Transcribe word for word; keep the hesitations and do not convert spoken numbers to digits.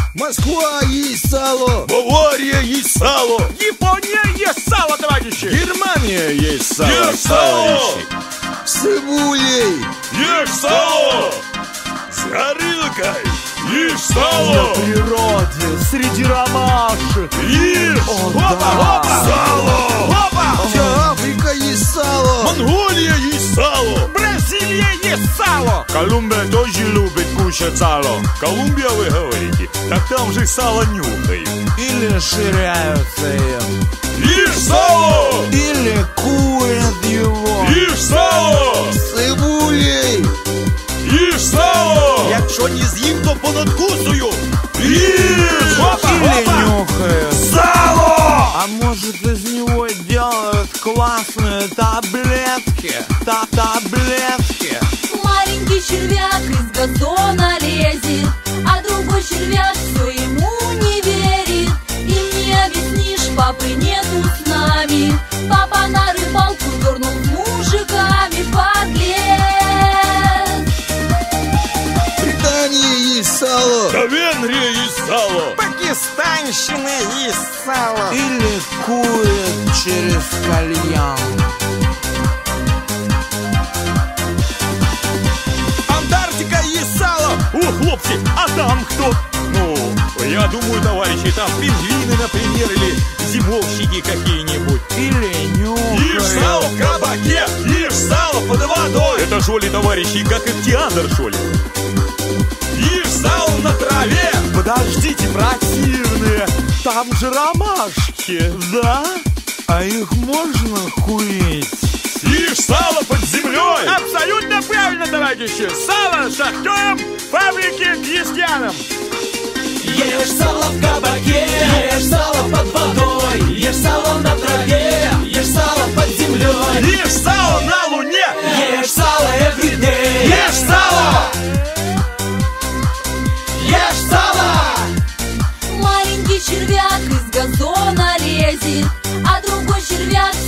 Москва есть сало. Бавария есть сало. Япония есть сало, товарищи. Германия есть сало. Есть сало. С цибулей. Ешь сало. С горилкой. Ешь сало. На природе, среди ромашек. Ешь. О, Опа, да. опа. Сало. Опа. Вся Африка есть сало. Монголия есть сало. Бразилия есть сало. Колумбия тоже любит кушать сало. Колумбия, вы говорите? Так там же сало нюхают. Или ширяются им. Ешь сало. Или курят его. Ешь сало. С цибулей. Ешь сало. Якщо не з'їм, то понадкусую. Ешь. Опа, Или опа. нюхают. Сало. А может, из него делают классные таблетки? Та-таблетки. Маленький червяк из газона лезет, а другой червяк все ему не верит. Им не объяснишь, папы нету с нами. Папа на рыбалку дернул с мужиками, подлец. Британия есть сало. Да Венгрия есть сало. Пакистанщина есть сало. Или курят через кальян. Антарктика есть сало. О, хлопцы, а там кто? Ну, я думаю, товарищи, там пингвины, например, или зимовщики какие-нибудь. Или нюхают. Ешь сало в кабаке, ешь сало под водой. Это что ли, товарищи, как ихтиандр, что ли? Ешь сало на траве. Подождите, противные. Там же ромашки, да? А их можно курить? Ешь сало под землей. Абсолютно правильно, товарищи. Сало шахтерам, фабрики крестьянам. Ешь сало в кабаке, ешь сало под водой, ешь сало на траве, ешь сало под землей. Ешь сало на луне. Ешь сало every day. Ешь сало. Ешь сало. Маленький червяк из газона лезет, а другой червяк